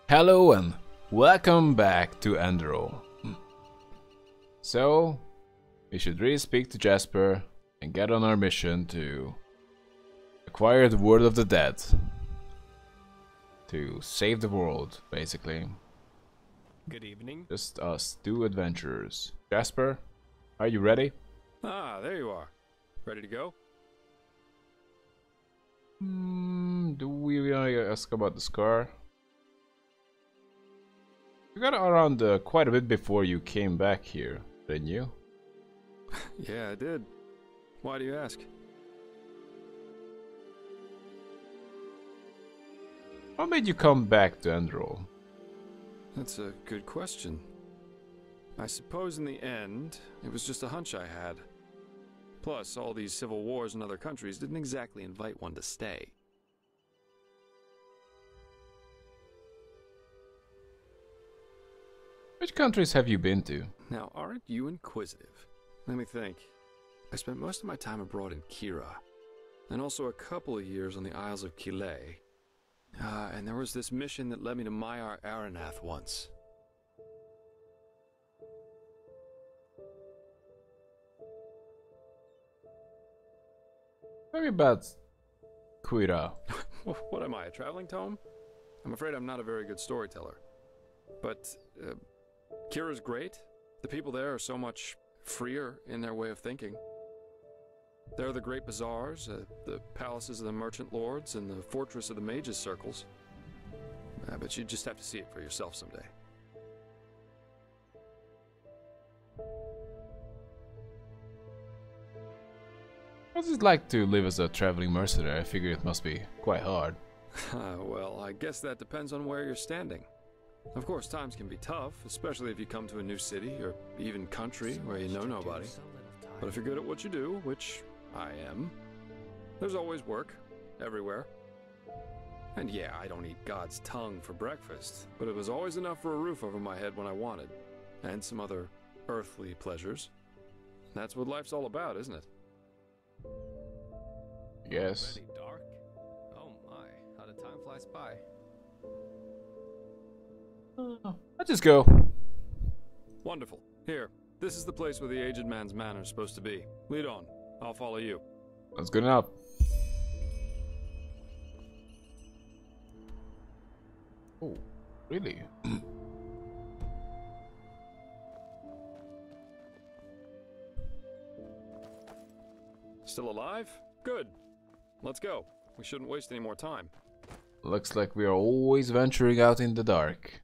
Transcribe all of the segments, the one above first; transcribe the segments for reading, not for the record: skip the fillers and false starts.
Hello and welcome back to Enderal. So, we should really speak to Jasper and get on our mission to acquire the Word of the Dead. To save the world, basically. Good evening. Just us, two adventurers. Jasper, are you ready? Ah, there you are. Ready to go? Do we ask about the scar? You got around quite a bit before you came back here, didn't you? Yeah, I did. Why do you ask? What made you come back to Enderal? That's a good question. I suppose in the end, it was just a hunch I had. Plus, all these civil wars in other countries didn't exactly invite one to stay. Which countries have you been to? Now, aren't you inquisitive? Let me think. I spent most of my time abroad in Kira, and also a couple of years on the Isles of Kile. And there was this mission that led me to Maiar Aranath once. Tell me about Kuira. What am I, a traveling tome? I'm afraid I'm not a very good storyteller. But Kira's great. The people there are so much freer in their way of thinking. There are the great bazaars, the palaces of the merchant lords, and the fortress of the mages' circles. But you just have to see it for yourself someday. What's it like to live as a traveling mercenary? I figure it must be quite hard. Well, I guess that depends on where you're standing. Of course, times can be tough, especially if you come to a new city or even country where you know nobody. But if you're good at what you do, which I am, there's always work, everywhere. And yeah, I don't eat God's tongue for breakfast, but it was always enough for a roof over my head when I wanted, and some other earthly pleasures. That's what life's all about, isn't it? Yes. Already dark? Oh my, how the time flies by. Let's just go. Wonderful. Here, this is the place where the aged man's manor is supposed to be. Lead on. I'll follow you. That's good enough. Oh, really? Still alive? Good. Let's go. We shouldn't waste any more time. Looks like we are always venturing out in the dark.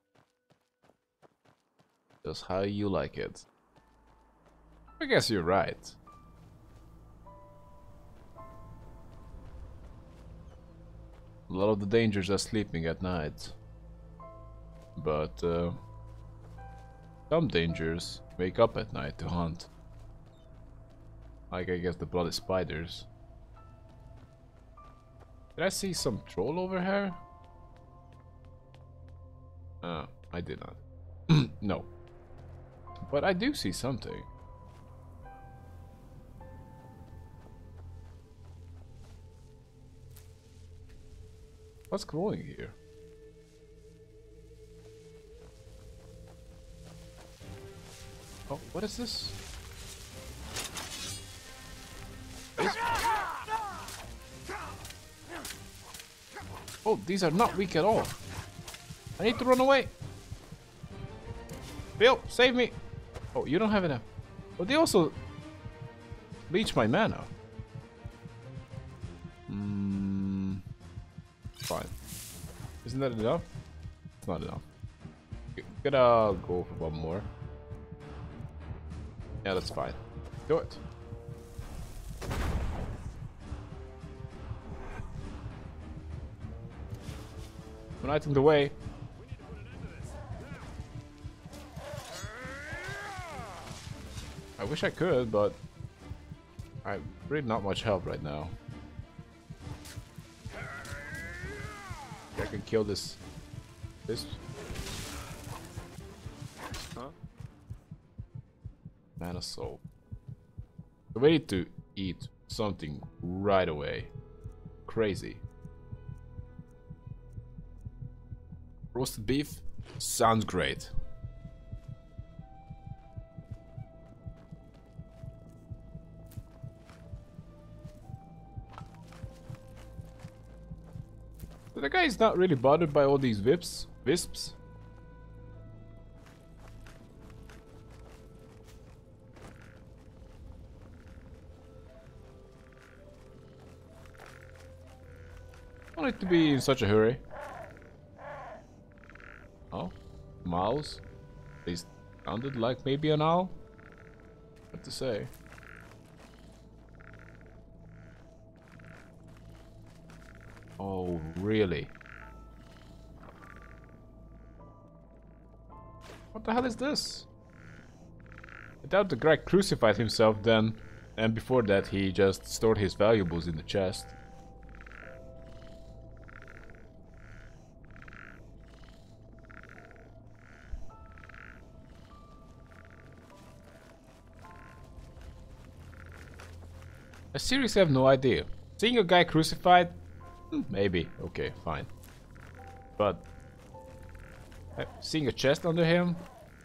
Just how you like it. I guess you're right. A lot of the dangers are sleeping at night. But some dangers wake up at night to hunt. Like I guess the bloody spiders. Did I see some troll over here? I did not. No. But I do see something. What's growing here? Oh, what is this? Oh, these are not weak at all. I need to run away. Bill, save me. Oh, you don't have enough. But they also leech my mana. Fine. Isn't that enough? It's not enough. Gotta go for one more. Yeah, that's fine. Do it. Uniting the way. I wish I could, but I'm really not much help right now. I can kill this. Huh? Mana soul. We need to eat something right away. Crazy. Roasted beef sounds great. So the guy is not really bothered by all these wisps. Don't need to be in such a hurry. Oh, mouse. They sounded like maybe an owl. What to say? Oh, really? What the hell is this? I doubt the guy crucified himself then, and before that he just stored his valuables in the chest. I seriously have no idea. Seeing a guy crucified? Maybe. Okay, fine. But seeing a chest under him?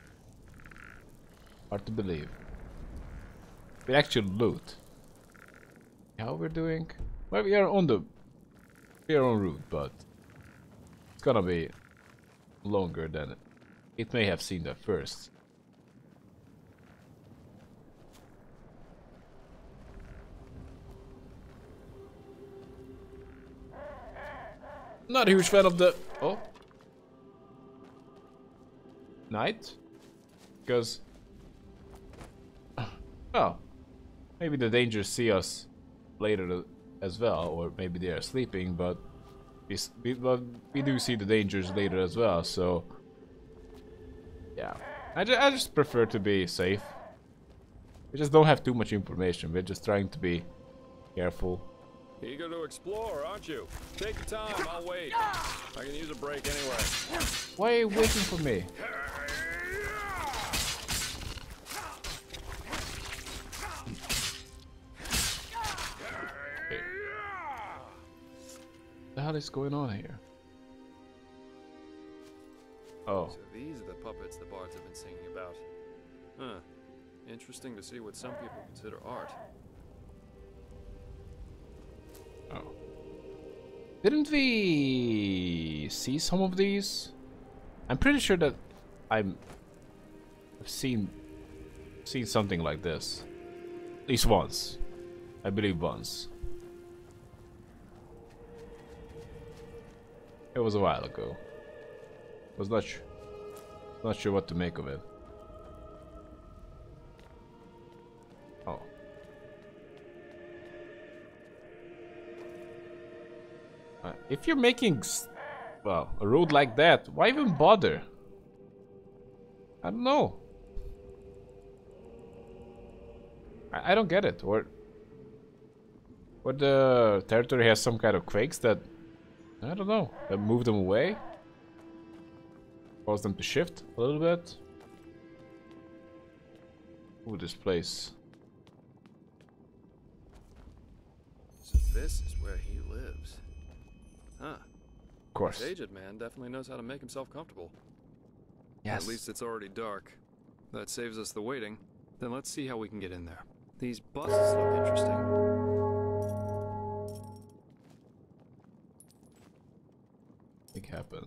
Hard to believe. The actual loot. How we're doing? Well, we are on route, but it's gonna be longer than it may have seemed at first. Not a huge fan of the night, because well, maybe the Dangers see us later as well, or maybe they are sleeping, but we do see the Dangers later as well. So yeah, I just prefer to be safe. We just don't have too much information. We're just trying to be careful. Eager to explore, aren't you? Take your time, I'll wait. I can use a break anyway. Why are you waiting for me? Okay. What the hell is going on here? Oh. So these are the puppets the bards have been singing about. Huh. Interesting to see what some people consider art. Oh. Didn't we see some of these? I'm pretty sure that I've seen something like this. At least once. I believe once. It was a while ago. Was not sure what to make of it. Oh. If you're making, well, a road like that, why even bother? I don't know. I don't get it. Or the territory has some kind of quakes that, I don't know, that move them away, cause them to shift a little bit. Ooh, this place. So this is where he lives. Huh. Of course. This aged man definitely knows how to make himself comfortable. Yes. At least it's already dark. That saves us the waiting. Then let's see how we can get in there. These busts look interesting. It happened.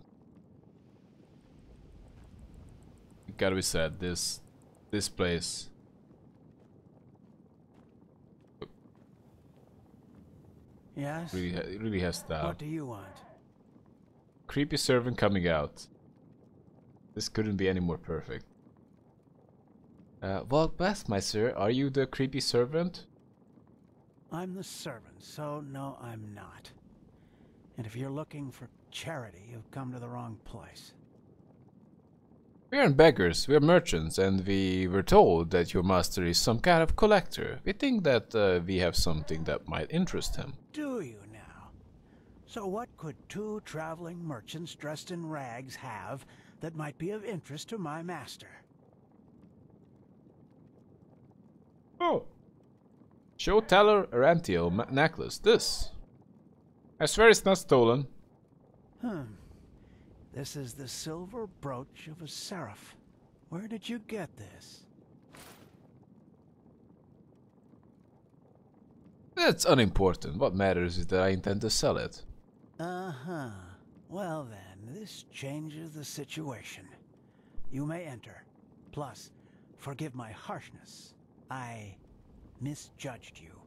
It gotta be said, this place. Yes? Really has style. What do you want? Creepy servant coming out. This couldn't be any more perfect. Well, best, my sir, are you the creepy servant? I'm the servant, so no, I'm not. And if you're looking for charity, you've come to the wrong place. We aren't beggars, we are merchants, and we were told that your master is some kind of collector. We think that we have something that might interest him. Do you now? So what could two traveling merchants dressed in rags have that might be of interest to my master? Oh. Show Talar Arantiel necklace. This. I swear it's not stolen. This is the silver brooch of a seraph. Where did you get this? That's unimportant. What matters is that I intend to sell it. Uh-huh. Well then, this changes the situation. You may enter. Plus, forgive my harshness. I misjudged you.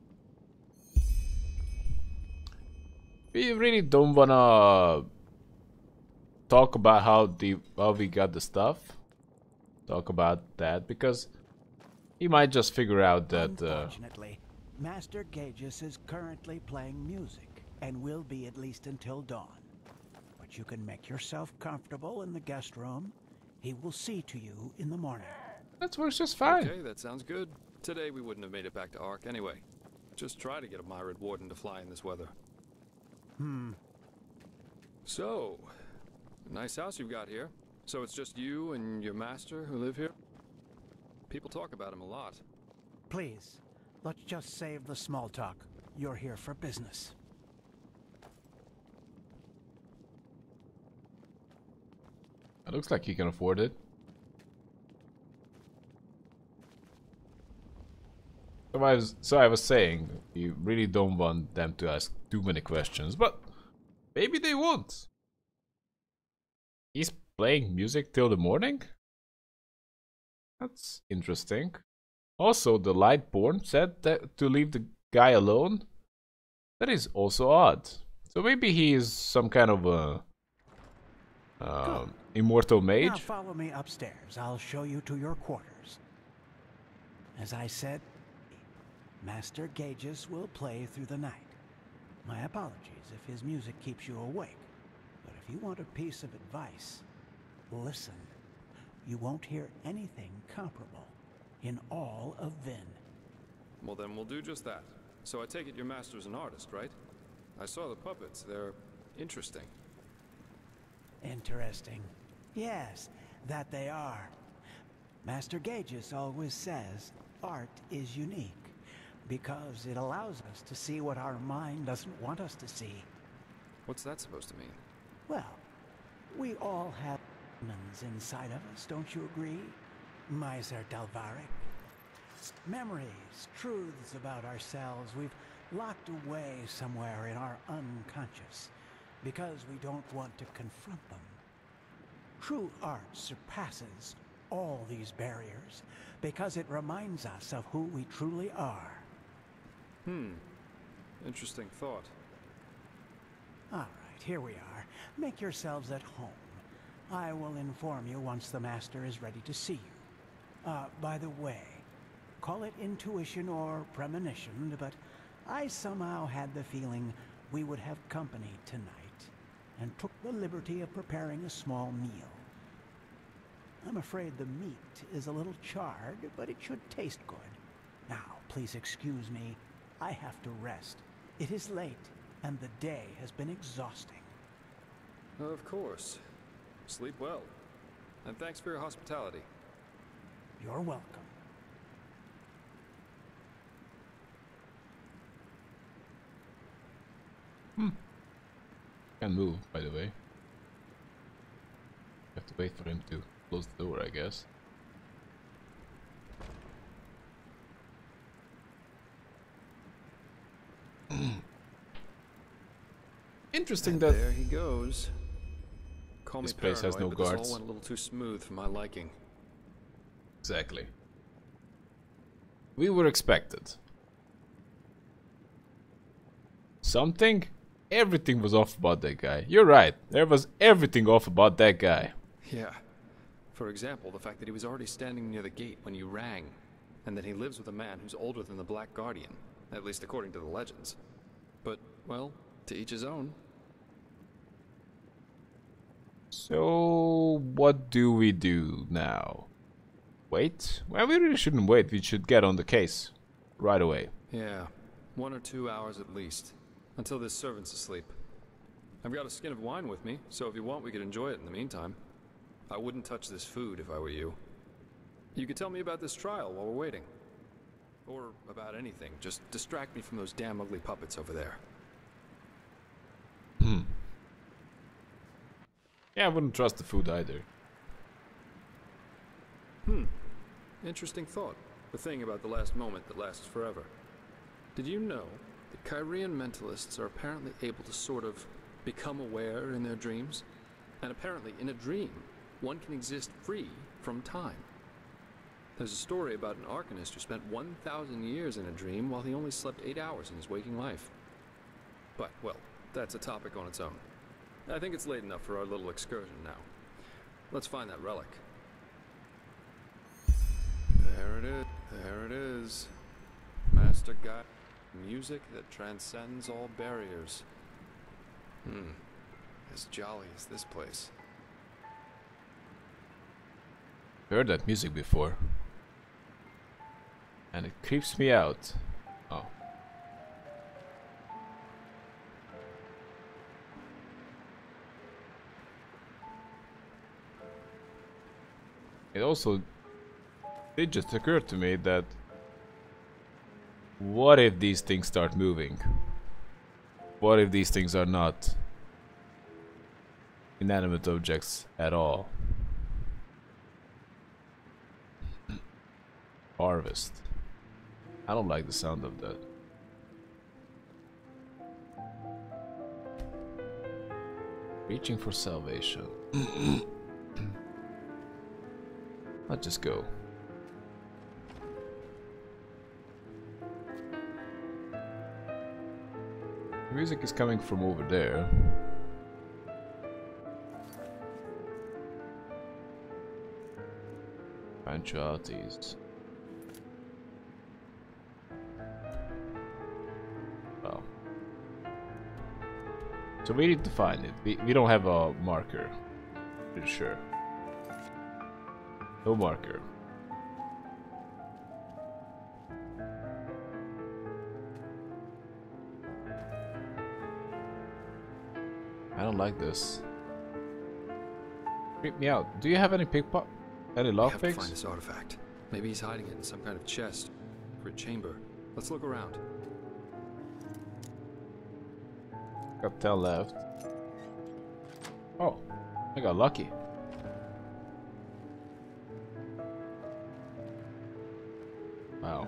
We really don't wanna talk about how we got the stuff. Talk about that because he might just figure out that. Unfortunately, Master Gages is currently playing music and will be at least until dawn. But you can make yourself comfortable in the guest room. He will see to you in the morning. That works just fine. Okay, that sounds good. Today we wouldn't have made it back to Ark anyway. Just try to get a Myrid Warden to fly in this weather. So, nice house you've got here. So it's just you and your master who live here? People talk about him a lot. Please, let's just save the small talk. You're here for business. It looks like he can afford it. So I was saying, you really don't want them to ask too many questions, but maybe they won't. He's playing music till the morning? That's interesting. Also, the Lightborn said that to leave the guy alone. That is also odd. So maybe he is some kind of a immortal Now mage. follow me upstairs. I'll show you to your quarters. As I said, Master Gages will play through the night. My apologies if his music keeps you awake. But if you want a piece of advice, listen. You won't hear anything comparable in all of Vin. Well, then we'll do just that. So I take it your master's an artist, right? I saw the puppets. They're interesting. Interesting. Yes, that they are. Master Gages always says art is unique because it allows us to see what our mind doesn't want us to see. What's that supposed to mean? Well, we all have demons inside of us, don't you agree, Miser Dalvaric? Memories, truths about ourselves we've locked away somewhere in our unconscious because we don't want to confront them. True art surpasses all these barriers because it reminds us of who we truly are. Interesting thought. All right, here we are. Make yourselves at home. I will inform you once the Master is ready to see you. By the way, call it intuition or premonition, but I somehow had the feeling we would have company tonight, and took the liberty of preparing a small meal. I'm afraid the meat is a little charred, but it should taste good. Now, please excuse me. I have to rest. It is late, and the day has been exhausting. Of course. Sleep well. And thanks for your hospitality. You're welcome. Can't move, by the way. Have to wait for him to close the door, I guess. Interesting And that there he goes. Call this me place has paranoid, no but this guards. all went a little too smooth for my liking. Exactly. We were expected. Something? Everything was off about that guy. You're right. There was everything off about that guy. Yeah. For example, the fact that he was already standing near the gate when you rang, and that he lives with a man who's older than the Black Guardian, at least according to the legends. But, well, to each his own. So, what do we do now? Wait? Well, we really shouldn't wait. We should get on the case. Right away. Yeah, 1 or 2 hours at least, until this servant's asleep. I've got a skin of wine with me, so if you want we could enjoy it in the meantime. I wouldn't touch this food if I were you. You could tell me about this trial while we're waiting. Or about anything, just distract me from those damn ugly puppets over there. Yeah, I wouldn't trust the food either. Interesting thought. The thing about the last moment that lasts forever. Did you know that Kyrian mentalists are apparently able to sort of become aware in their dreams? And apparently, in a dream, one can exist free from time. There's a story about an Arcanist who spent 1,000 years in a dream while he only slept 8 hours in his waking life. But, well, that's a topic on its own. I think it's late enough for our little excursion now. Let's find that relic. There it is. There it is. Master Guide. Music that transcends all barriers. As jolly as this place. Heard that music before. And it creeps me out. Oh. It also did just occur to me that what if these things start moving? What if these things are not inanimate objects at all? Harvest. I don't like the sound of that. Reaching for salvation. Let's just go. The music is coming from over there. Eventualities. Well. So we need to find it. We don't have a marker. Pretty sure. No marker. I don't like this. Creep me out. Do you have any pickpocket? Any We have to lockpicks? find this artifact. Maybe he's hiding it in some kind of chest or a chamber. Let's look around. Got 10 left. Oh, I got lucky. Wow.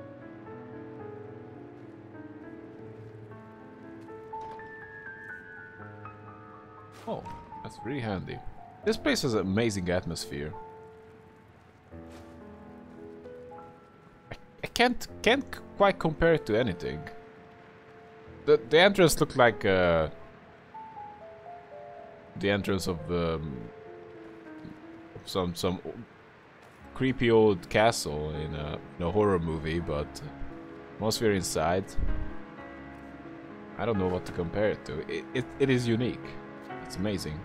Oh, that's really handy. This place has an amazing atmosphere. I can't quite compare it to anything. The entrance looked like the entrance of some creepy old castle in a horror movie, but atmosphere inside, I don't know what to compare it to. It is unique. It's amazing.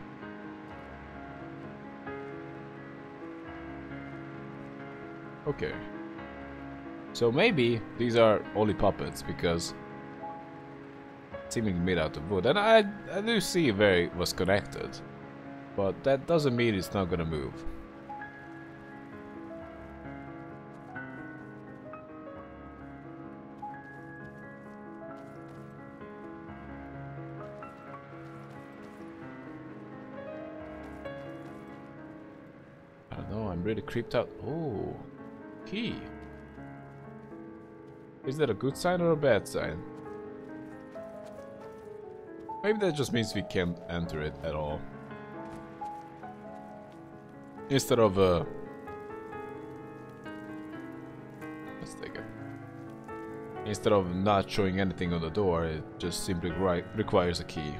Okay. So maybe these are only puppets because seemingly made out of wood, and I do see where it was connected, but that doesn't mean it's not gonna move. I don't know, I'm really creeped out. Oh, key. Is that a good sign or a bad sign? Maybe that just means we can't enter it at all. Instead of let's take it. Instead of not showing anything on the door, it just simply requires a key.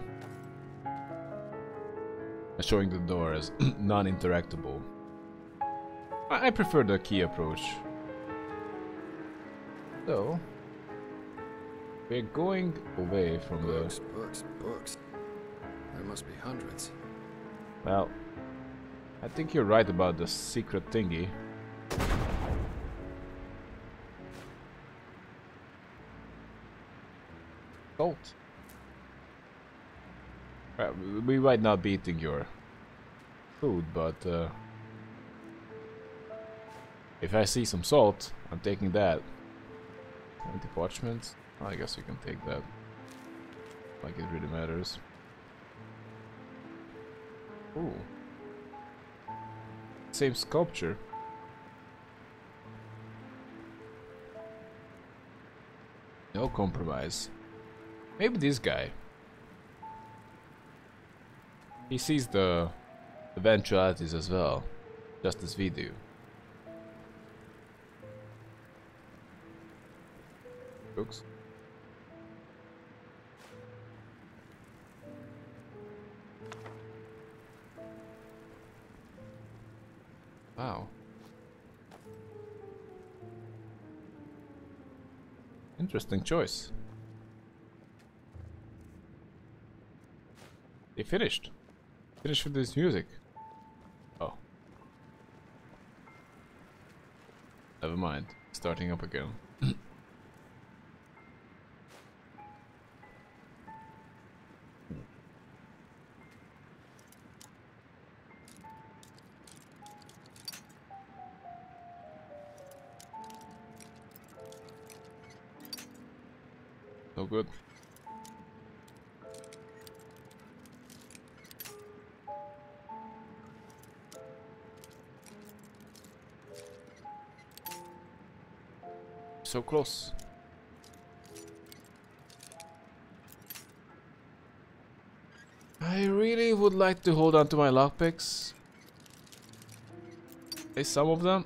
And showing the door as non-interactable. I prefer the key approach. So we're going away from Books, books. There must be hundreds. Well, I think you're right about the secret thingy. Salt. Well, we might not be eating your food, but if I see some salt, I'm taking that. 20 parchments. I guess we can take that. Like it really matters. Ooh. Same sculpture. No compromise. Maybe this guy. He sees the eventualities as well, just as we do. Books. Wow. Interesting choice. They finished. Finished with this music. Oh. Never mind. Starting up again. No good. So close. I really would like to hold on to my lockpicks. Hey, some of them.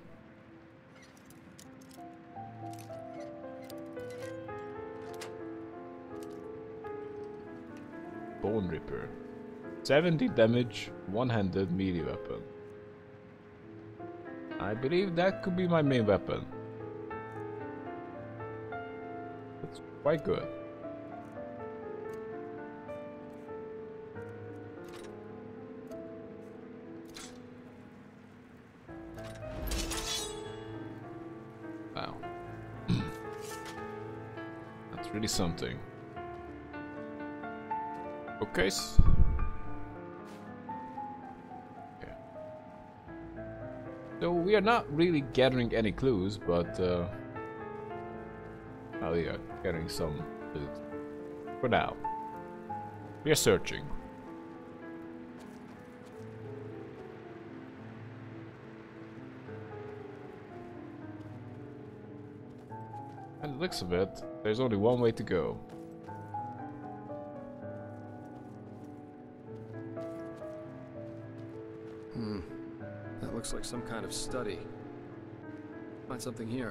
Bone Ripper. 70 damage, one-handed melee weapon. I believe that could be my main weapon. That's quite good. Wow. That's really something. Okay. Okay. So we are not really gathering any clues, but well, we are gathering some clues. For now, we are searching. And the looks of it, there's only one way to go. That looks like some kind of study. Find something here.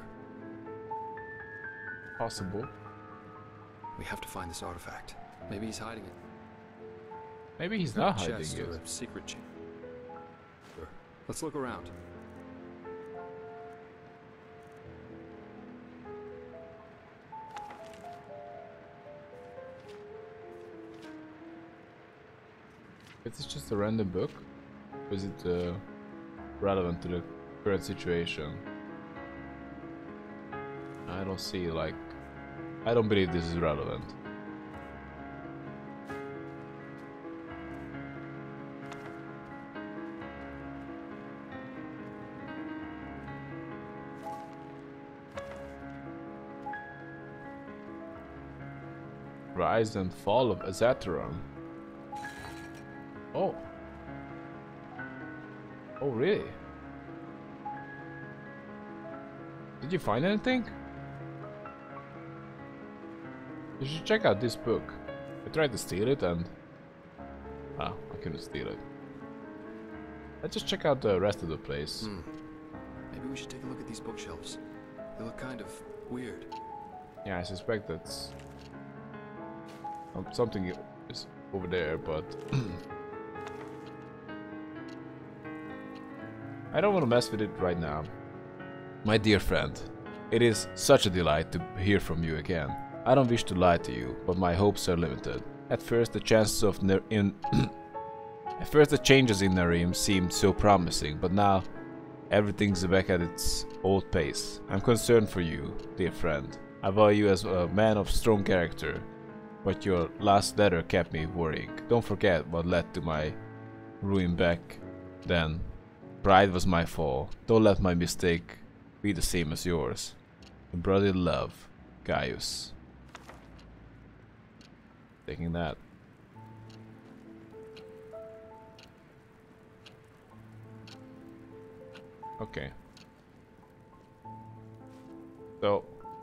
Possible. We have to find this artifact. Maybe he's hiding it. Maybe he's not hiding Chest or it. a secret chamber. Sure. Let's look around. Is this just a random book? Or is it relevant to the current situation? I don't see, like... I don't believe this is relevant. Rise and Fall of Azatheron. Oh. Oh, really? Did you find anything? You should check out this book. I tried to steal it and... ah, I couldn't steal it. Let's just check out the rest of the place. Maybe we should take a look at these bookshelves. They look kind of weird. Yeah, I suspect that's... something is over there, but... I don't want to mess with it right now. My dear friend, it is such a delight to hear from you again. I don't wish to lie to you, but my hopes are limited. At first, the chances of At first, the changes in Narim seemed so promising, but now everything's back at its old pace. I'm concerned for you, dear friend. I value you as a man of strong character, but your last letter kept me worrying. Don't forget what led to my ruin back then. Pride was my fall. Don't let my mistake be the same as yours. In brotherly love, Gaius. Taking that. Okay. So.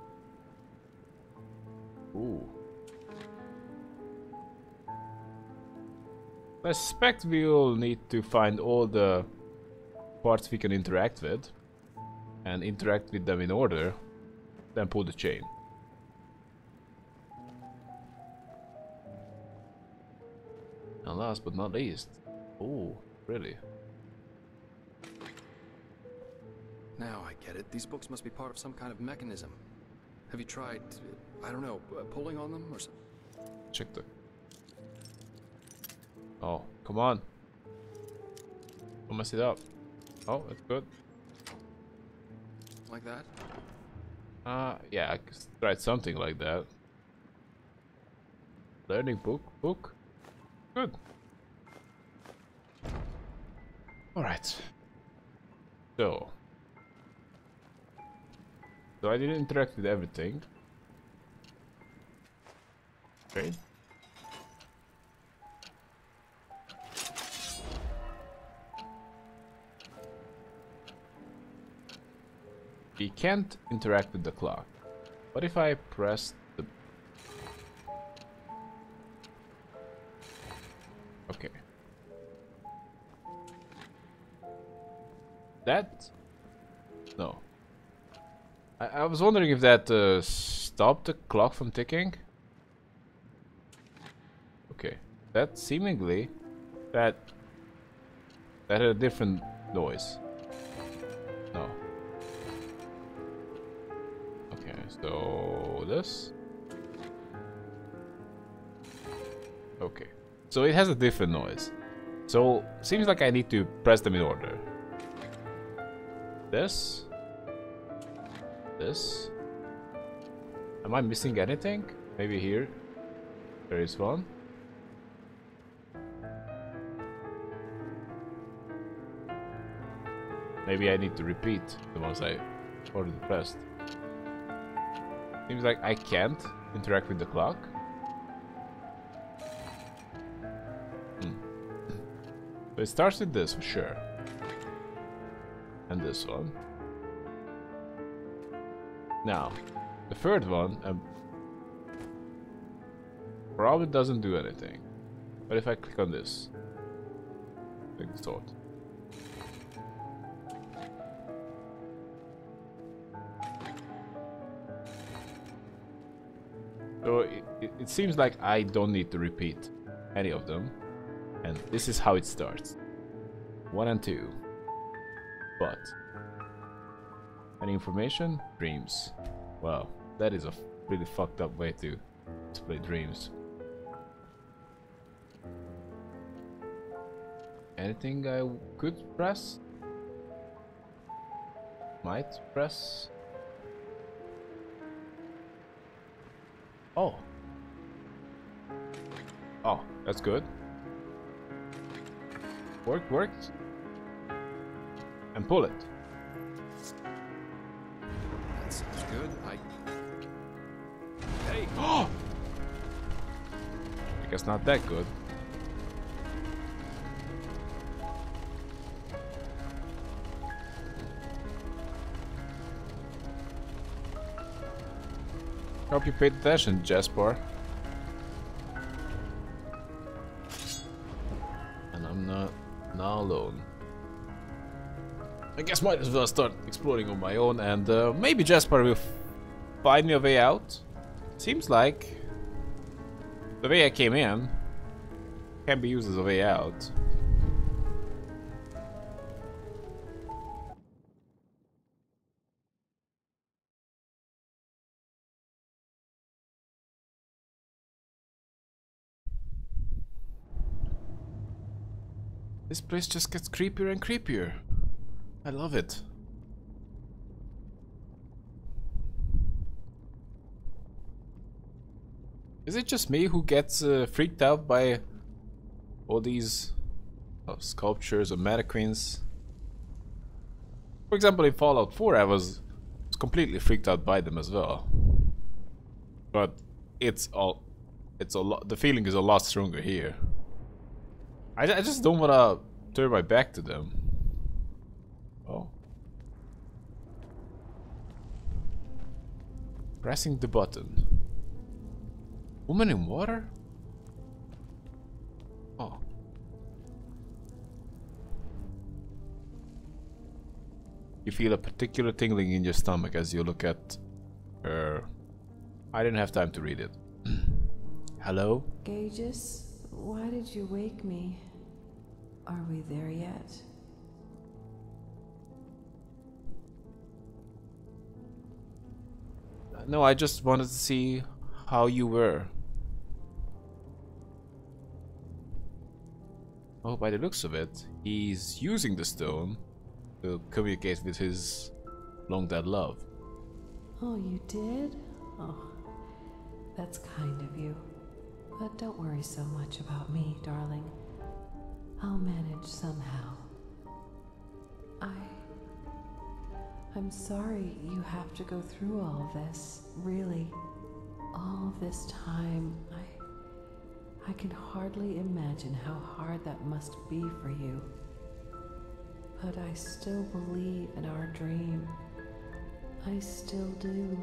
Ooh. I suspect we'll need to find all the parts we can interact with and interact with them in order, then pull the chain. And last but not least, oh, really? Now I get it. These books must be part of some kind of mechanism. Have you tried, I don't know, pulling on them or something? Check the... Oh, come on. Don't mess it up. Oh, that's good. Like that? Yeah, I tried something like that. Learning book. Good. Alright. So I didn't interact with everything. Okay. We can't interact with the clock. What if I press the... Okay. That... No. I was wondering if that stopped the clock from ticking. Okay. That seemingly... That had a different noise. No. Okay, so this. Okay. So it has a different noise. So seems like I need to press them in order. This. This. Am I missing anything? Maybe here. There is one. Maybe I need to repeat the ones I already pressed. Seems like I can't interact with the clock. So it starts with this for sure. And this one. Now, the third one probably doesn't do anything. But if I click on this, big thought. So it seems like I don't need to repeat any of them. And this is how it starts. 1 and 2. But any information? Dreams. Wow, that is a really fucked up way to play dreams. Anything I could press? Might press? Oh. Oh, that's good. Worked. And pull it. That sounds good. Hey! Oh! I guess not that good. Hope you paid attention, Jasper. And I'm not now alone. I guess might as well start exploring on my own, and maybe Jasper will find me a way out. Seems like the way I came in can be used as a way out. This place just gets creepier and creepier. I love it. Is it just me who gets freaked out by all these sculptures or mannequins? For example, in Fallout 4 I was completely freaked out by them as well. But it's a lot, the feeling is a lot stronger here. I just don't wanna turn my back to them. Oh, Pressing the button. Woman in water? Oh. You feel a particular tingling in your stomach as you look at her. I didn't have time to read it. Hello? Gages, why did you wake me? Are we there yet? No, I just wanted to see how you were. Oh, by the looks of it, he's using the stone to communicate with his long-dead love. Oh, you did? Oh, that's kind of you. But don't worry so much about me, darling. I'll manage somehow. I'm sorry you have to go through all this. Really. All this time. I can hardly imagine how hard that must be for you. But I still believe in our dream. I still do.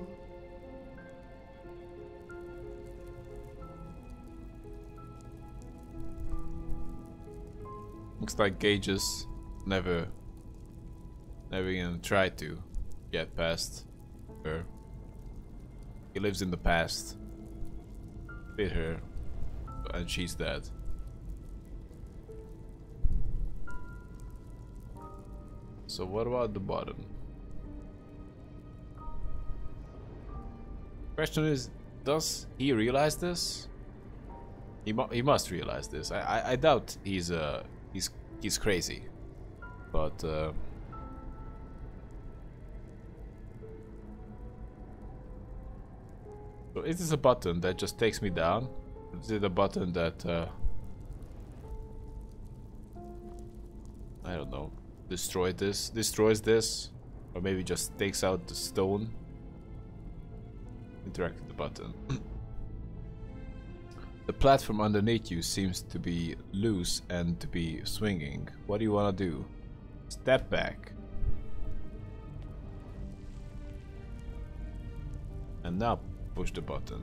Looks like Gages never even tried to get past her. He lives in the past with her, and she's dead. So what about the bottom? Question is, does he realize this? He must realize this. I doubt he's crazy, but so is this a button that just takes me down? Is it a button that I don't know, destroys this, or maybe just takes out the stone? Interact with the button. The platform underneath you seems to be loose and to be swinging. What do you want to do? Step back. And now push the button.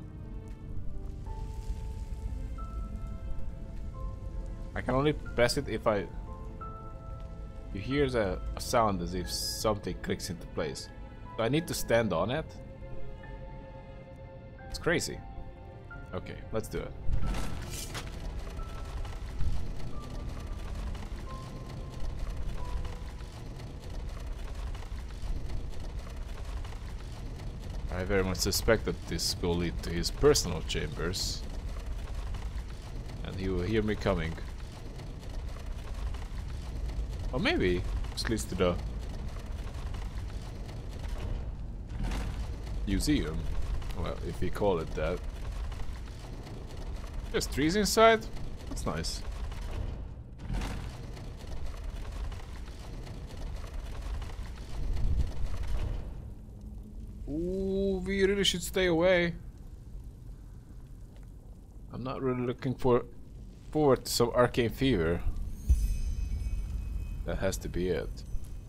I can only press it if I... You hear a sound as if something clicks into place. So I need to stand on it? It's crazy. Okay, let's do it. I very much suspect that this will lead to his personal chambers. And he will hear me coming. Or maybe this leads to the museum. Well, if you call it that. There's trees inside? That's nice. Ooh, we really should stay away. I'm not really looking forward to some arcane fever. That has to be it.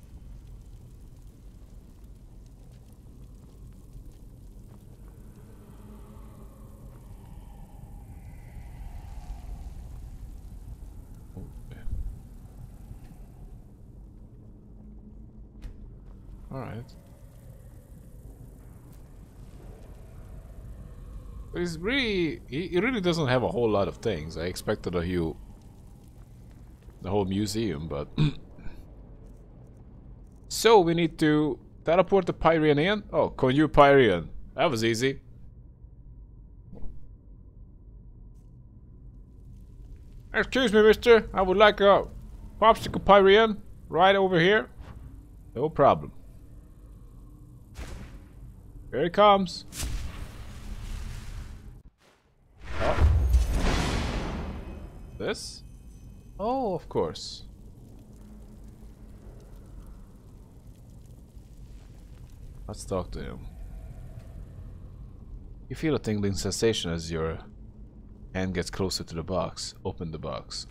Alright. But he's really... He really doesn't have a whole lot of things. I expected the whole museum, but... So, we need to teleport the Pyrean in? Oh, Konyu Pyrean. That was easy. Excuse me, mister. I would like a popsicle Pyrean right over here. No problem. Here he comes. Oh. This? Oh, of course. Let's talk to him. You feel a tingling sensation as your hand gets closer to the box. Open the box.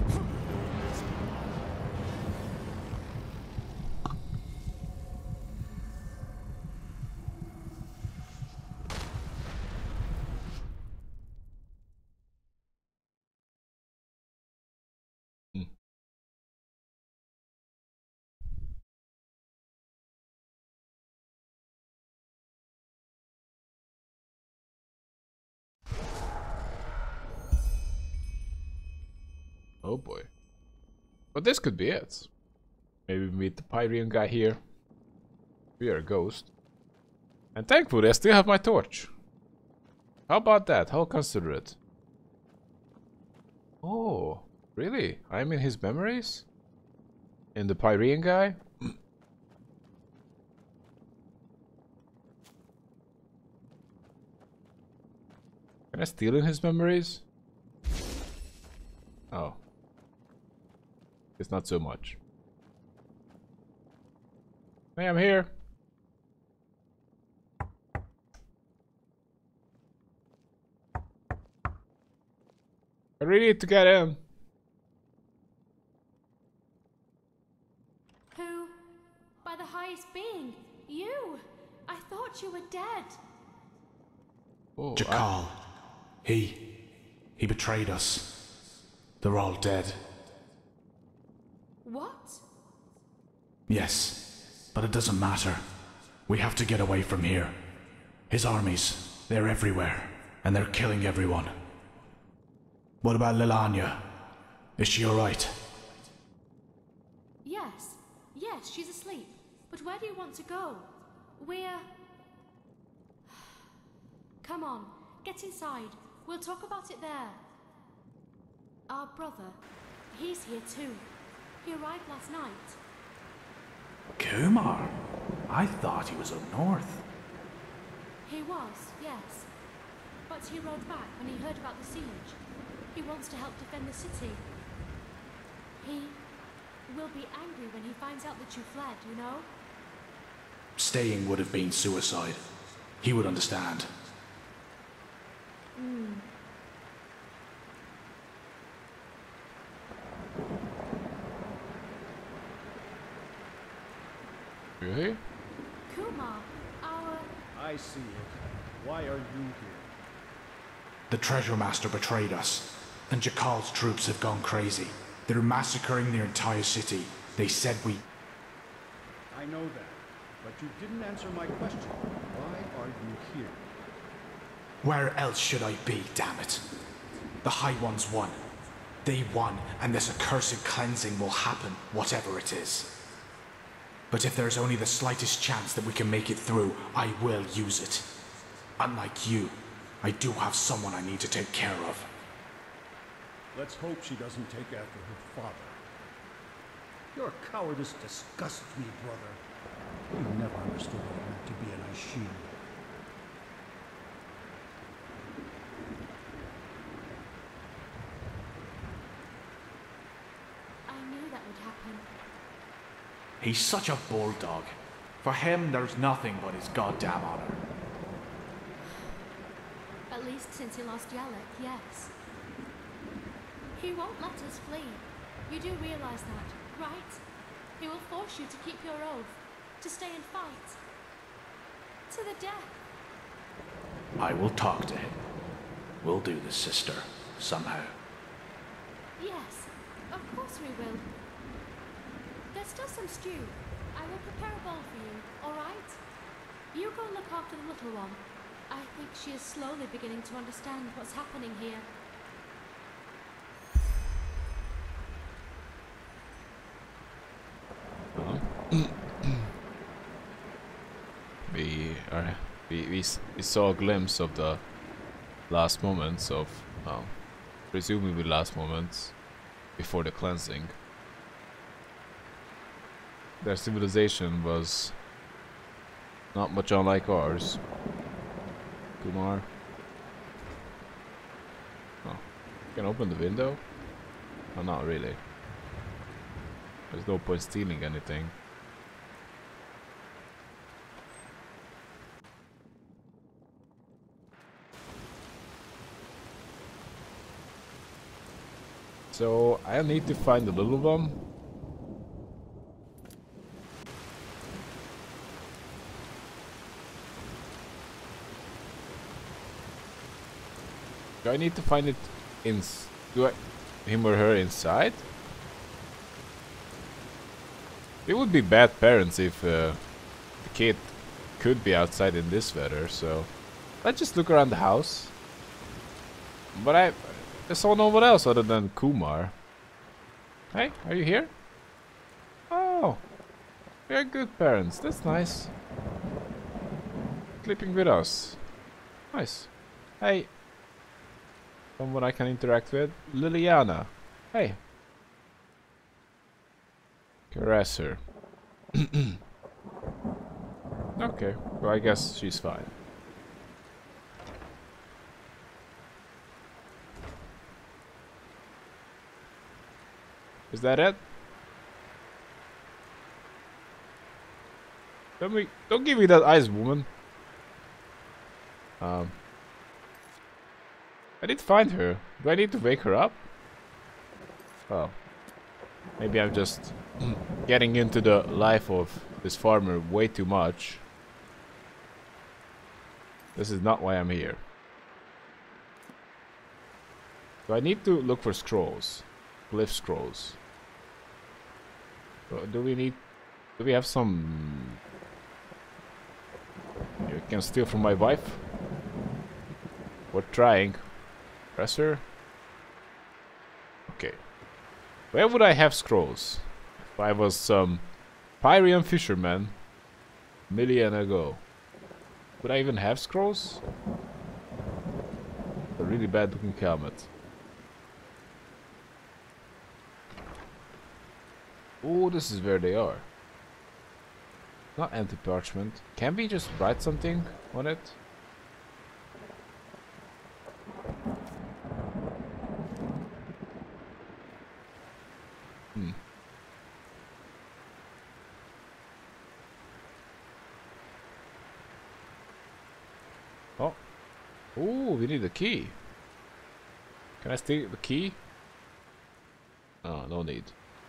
Oh boy. But this could be it. Maybe meet the Pyrean guy here. We are a ghost. And thankfully I still have my torch. How about that? How considerate. Oh, really? I'm in his memories? In the Pyrean guy? Can I steal in his memories? Oh. It's not so much. Hey, I'm here. I really need to get in. Who? By the highest being? You? I thought you were dead. Oh, Jakal. He betrayed us. They're all dead. What? Yes, but it doesn't matter. We have to get away from here. His armies, they're everywhere, and they're killing everyone. What about Lilanya? Is she alright? Yes. Yes, she's asleep. But where do you want to go? We're... Come on, get inside. We'll talk about it there. Our brother, he's here too. He arrived last night. Kumar? I thought he was up north. He was, yes. But he rode back when he heard about the siege. He wants to help defend the city. He will be angry when he finds out that you fled, you know? Staying would have been suicide. He would understand. really? Kumar, our... I see it. Why are you here? The Treasure Master betrayed us, and Jakal's troops have gone crazy. They're massacring the entire city. They said we... I know that, but you didn't answer my question. Why are you here? Where else should I be, damn it? The High Ones won. They won, and this accursed cleansing will happen, whatever it is. But if there's only the slightest chance that we can make it through, I will use it. Unlike you, I do have someone I need to take care of. Let's hope she doesn't take after her father. Your cowardice disgusts me, brother. You never understood what it meant to be an Aishir. I knew that would happen. He's such a bulldog. For him, there's nothing but his goddamn honor. At least since he lost Yalek, yes. He won't let us flee. You do realize that, right? He will force you to keep your oath, to stay and fight. To the death. I will talk to him. We'll do this, sister, somehow. Yes, of course we will. There's still some stew. I will prepare a bowl for you, alright? You go look after the little one. I think she is slowly beginning to understand what's happening here. We saw a glimpse of the last moments of, presumably last moments before the cleansing. Their civilization was not much unlike ours. Kumar. Oh, can I open the window? Oh, not really. There's no point stealing anything. So I need to find the little one. Do I need to find it in? Do I him or her inside? It would be bad parents if the kid could be outside in this weather. So let's just look around the house. But I saw no one else other than Kumar. Hey, are you here? Oh, we are good parents. That's nice. Sleeping with us. Nice. Hey. Someone I can interact with. Liliana. Hey. Caress her. Okay, well I guess she's fine. Is that it? Don't give me that eyes, woman. I did find her. Do I need to wake her up? Oh. Maybe I'm just getting into the life of this farmer way too much. This is not why I'm here. So I need to look for scrolls. Glyph scrolls. So do we have some you can steal from my wife? We're trying. Press her. Okay. Where would I have scrolls? If I was some Pyrian fisherman a million ago. Would I even have scrolls? A really bad looking helmet. Oh, this is where they are. Not empty parchment. Can we just write something on it? Oh. Oh, we need a key. Can I steal the key? Oh, no need.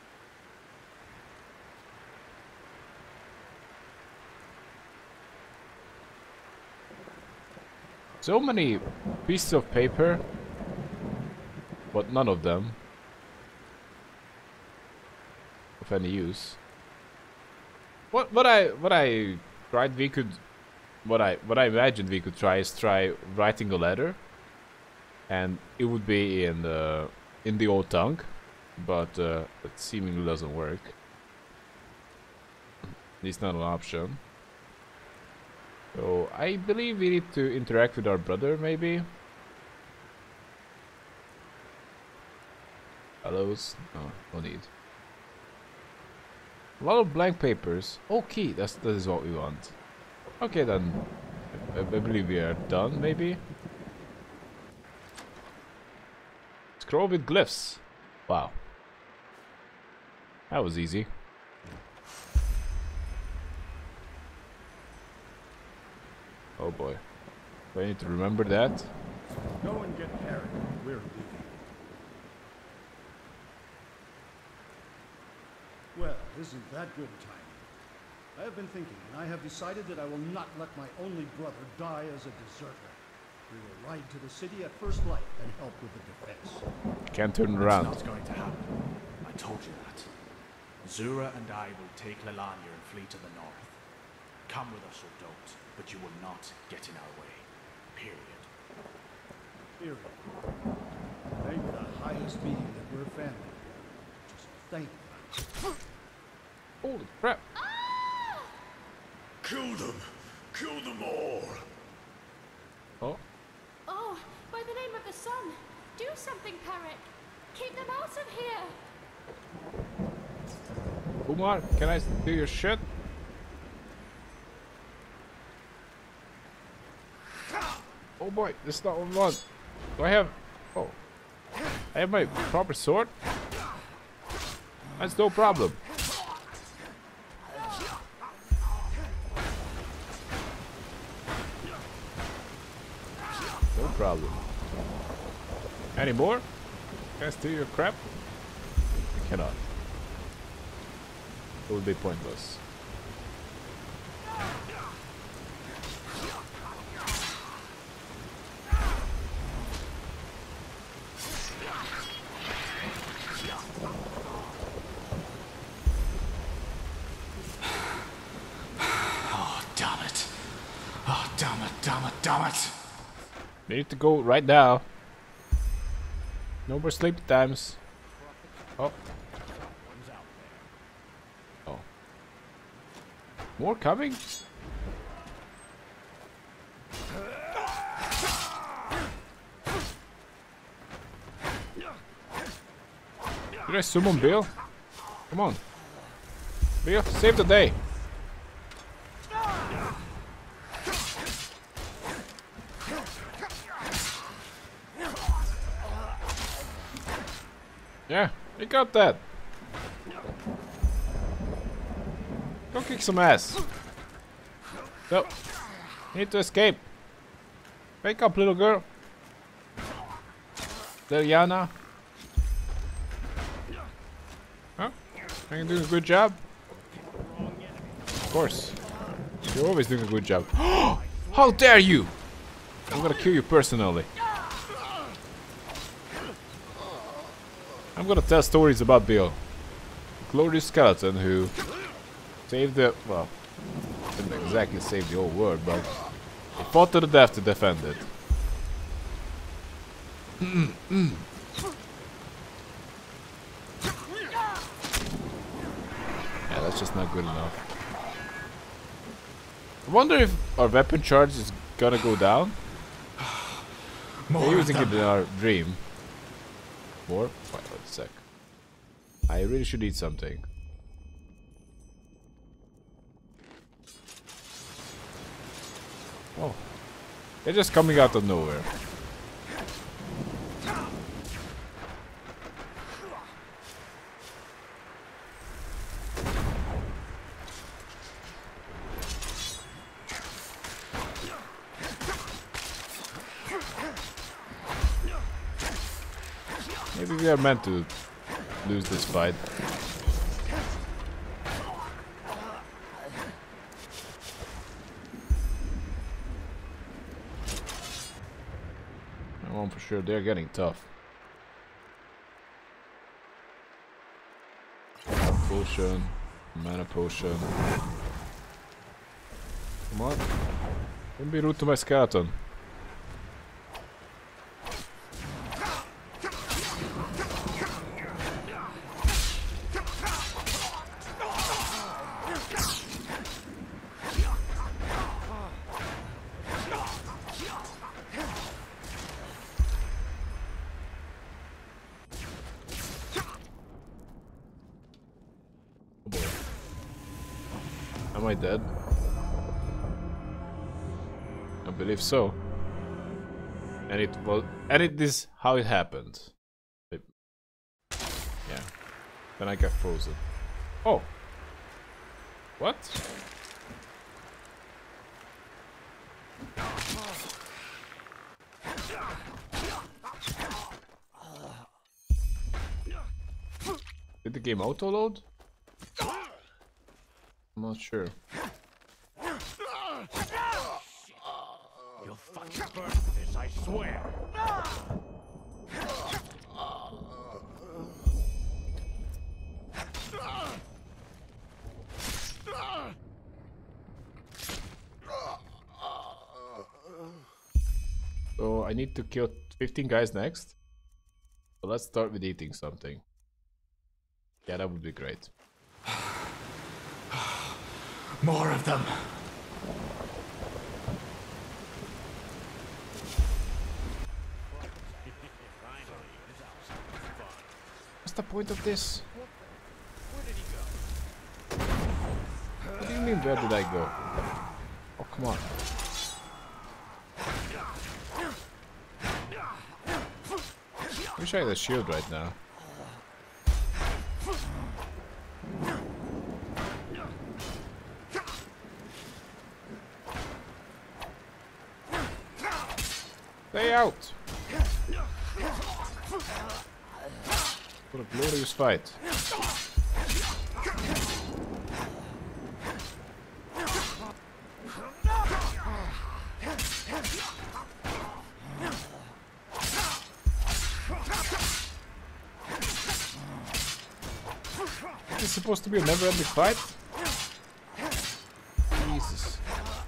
So many pieces of paper, but none of them of any use. What I tried we could what I imagined we could try is writing a letter, and it would be in the old tongue, but it seemingly doesn't work. At least not an option. So I believe we need to interact with our brother, maybe. Hellos? Oh, no need. A lot of blank papers. Oh, key. That is what we want. Okay, then. I believe we are done, maybe. Scroll with glyphs. Wow. That was easy. Oh boy. Do I need to remember that? Go and get Harry. We're leaving. Well, isn't that good timing? I have been thinking, and I have decided that I will not let my only brother die as a deserter. We will ride to the city at first light and help with the defense. Can't turn around. That's not going to happen. I told you that. Zura and I will take Lelania and flee to the north. Come with us or don't, but you will not get in our way. Period. Period. Thank the highest being that we're family. Just thank them. Holy crap. Kill them! Kill them all! Oh. Oh, by the name of the sun, do something, Peric. Keep them out of here. Umar, can I do your shit? Oh boy, this is not what I want. Do I have... Oh. I have my proper sword? That's no problem. No problem. Any more? Can I steal your crap? I cannot. It would be pointless. Damn it! We need to go right now. No more sleep times. Oh. More coming? Did I summon Bill? Come on. Bill, save the day. Yeah, you got that. Go kick some ass. So, need to escape. Wake up, little girl. Little Yana. Huh? Are you doing a good job? Of course. You're always doing a good job. How dare you! I'm gonna kill you personally. I'm gonna tell stories about Bill. A glorious skeleton who saved the... well, didn't exactly save the whole world, but he fought to the death to defend it. Yeah, that's just not good enough. I wonder if our weapon charge is gonna go down. We're using it in our dream. More? Wait a sec. I really should eat something. Oh. They're just coming out of nowhere. Maybe we are meant to lose this fight. I want for sure they're getting tough. Potion, mana potion. Come on. Don't be rude to my skeleton. Am I dead? I believe so. And it is how it happened. Yeah. Then I got frozen. Oh. What? Did the game auto load? I'm not sure. You'll fucking burn for this, I swear. So I need to kill 15 guys next. So let's start with eating something. Yeah, that would be great. More of them. What's the point of this? What do you mean, where did I go? Oh, come on. Wish I had a shield right now. Stay out! What a glorious fight. Is this supposed to be a never-ending fight? Jesus.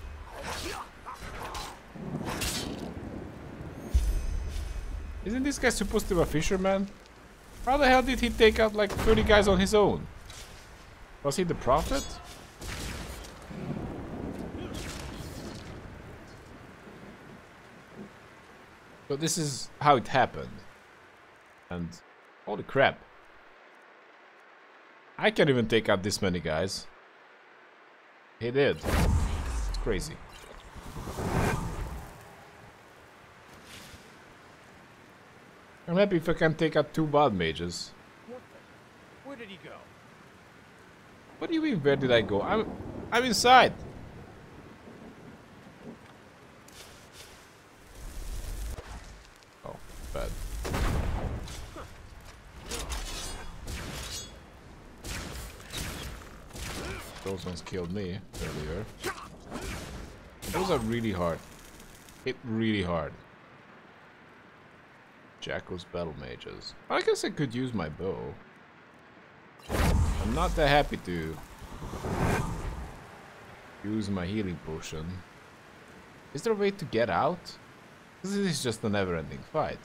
Isn't this guy supposed to be a fisherman? How the hell did he take out like 30 guys on his own? Was he the prophet? So this is how it happened. And holy crap. I can't even take out this many guys. He did. It's crazy. I'm happy if I can take out 2 bot mages. Where did he go? What do you mean, where did I go? I'm inside. Oh, bad. Those ones killed me earlier. Those are really hard. Hit really hard. Jackal's battle mages. I guess I could use my bow. I'm not that happy to use my healing potion. Is there a way to get out? This is just a never-ending fight.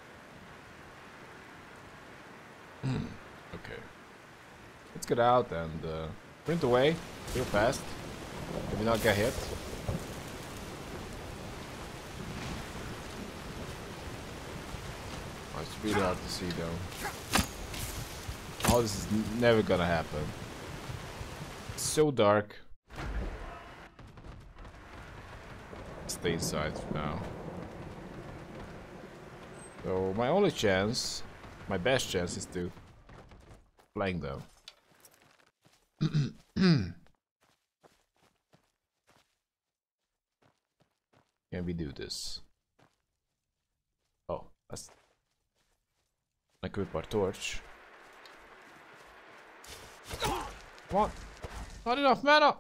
Okay. Let's get out and sprint away real fast. Maybe not get hit. Oh, it's really hard to see though. Oh, this is never gonna happen. It's so dark. Stay inside for now. So my only chance, my best chance, is to flank them. Can we do this? Oh, let's equip our torch. Come on! Not enough mana!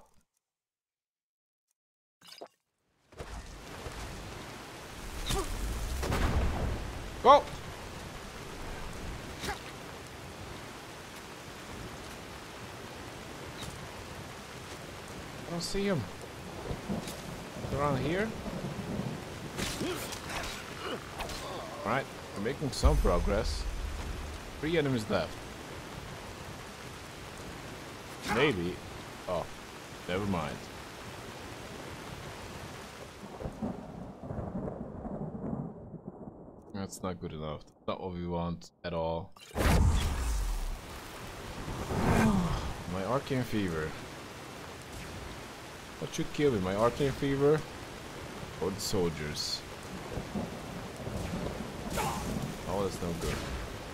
Go! I don't see him. Around here? Alright, we're making some progress. 3 enemies left. Maybe. Oh, never mind. That's not good enough. That's not what we want at all. My arcane fever. What should kill me? My arcane fever or the soldiers? Oh, that's no good.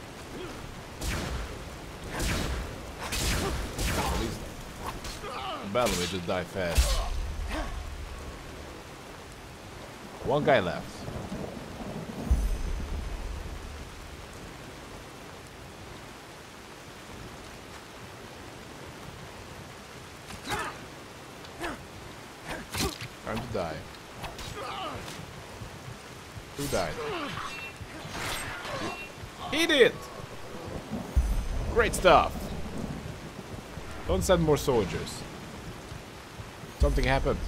At least the battle may just die fast. 1 guy left. Time to die. Who died? He did! Great stuff! Don't send more soldiers. Something happened.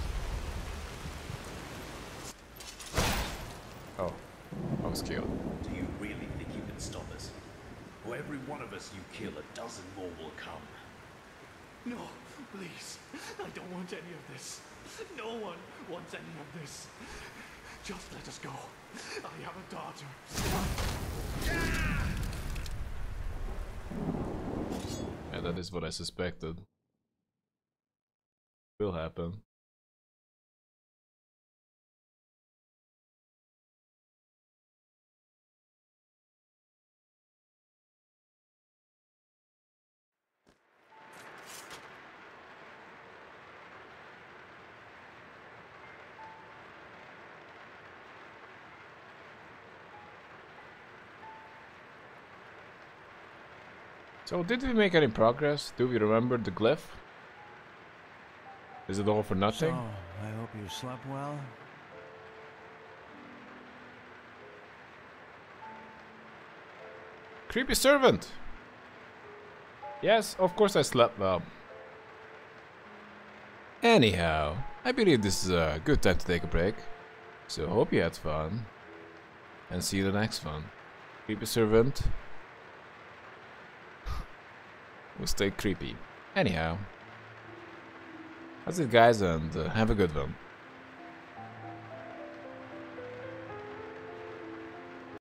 Oh, I was killed. Do you really think you can stop us? For every one of us you kill, a dozen more will come. No, please. I don't want any of this. No one wants any of this. Just let us go. I have a daughter. Yeah, that is what I suspected. Will happen. So, did we make any progress? Do we remember the glyph? Is it all for nothing? So, I hope you slept well. Creepy servant! Yes, of course I slept well. Anyhow, I believe this is a good time to take a break. So, hope you had fun. And see you in the next one. Creepy servant will stay creepy. Anyhow, that's it guys, and have a good one.